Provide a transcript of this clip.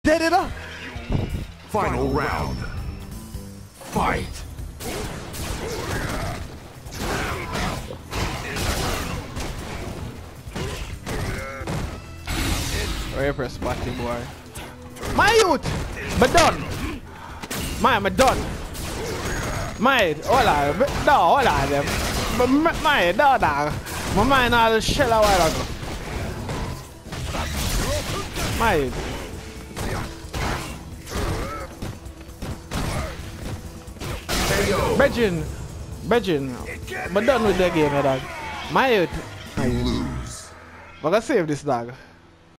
Dead it up. Final round. Fight. Where you press party, boy? My youth! Me done! Me done! My, hold on. No, hold on them. My, no, dog. My mind all the shell a while ago. My. Bejin, I'm done with the game, dog. My youth. You lose. I'm gonna save this dog.